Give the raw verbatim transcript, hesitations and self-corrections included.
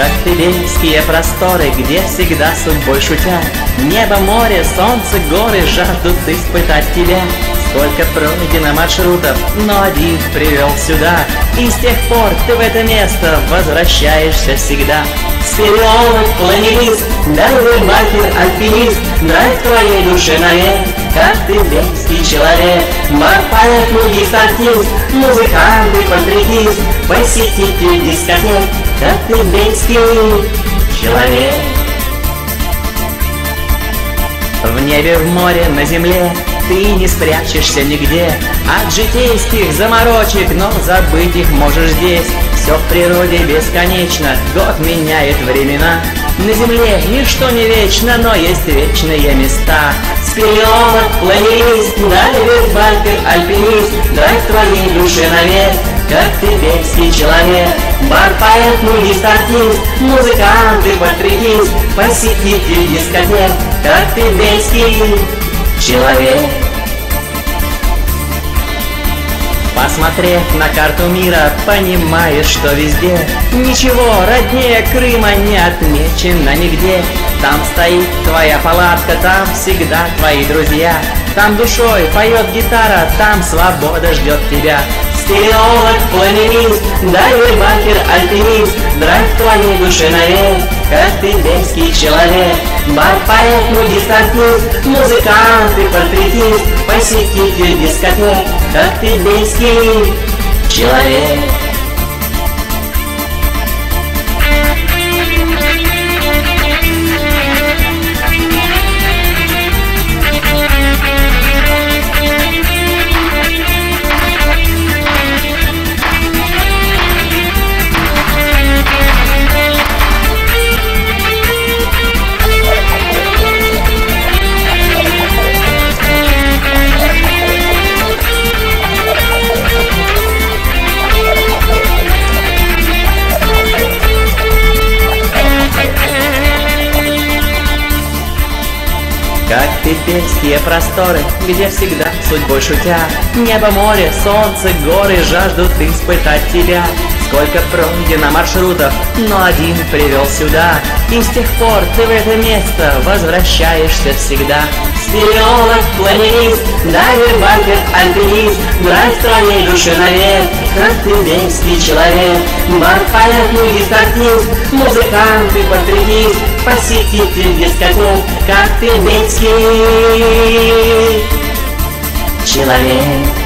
Коктебельские просторы, где всегда судьбой шутят. Небо, море, солнце, горы жаждут испытать тебя. Сколько пройдено маршрутов, но один привел сюда. И с тех пор ты в это место возвращаешься всегда. Спелеолог, планерист, дальний байкер, альпинист, драйв твоей душе навек. Коктебельский человек, бар-поэт, нудист, артист, музыкант и портретист, посетитель дискотек. Коктебельский человек. В небе, в море, на земле ты не спрячешься нигде от житейских заморочек, но забыть их можешь здесь. Все в природе бесконечно, год меняет времена. На земле ничто не вечно, но есть вечные места. Спелеолог, планерист, дайвер, байкер, альпинист, драйв твоей душе навек. Коктебельский человек, бар-поэт, нудист, артист, музыкант и портретист, посетитель дискотек. Коктебельский человек. Посмотрев на карту мира, понимаешь, что везде ничего роднее Крыма не отмечено нигде. Там стоит твоя палатка, там всегда твои друзья. Там душой поет гитара, там свобода ждет тебя. Спелеолог, планерист, дайвер, байкер, альпинист, драйв твоей душе навек. Коктебельский человек, бар-поэт, нудист, артист, музыкант и портретист, посетитель дискотек. Коктебельский человек. Коктебельские просторы, где всегда судьбой шутя. Небо, море, солнце, горы жаждут испытать тебя. Сколько пройдено маршрутов, но один привел сюда. И с тех пор ты в это место возвращаешься всегда. Спелеолог, планерист, дайвер, байкер, альпинист, драйв твоей душе навек. Коктебельский человек, бар-поэт, нудист, артист, музыкант и портретист, посетитель дискотек. Коктебельский человек.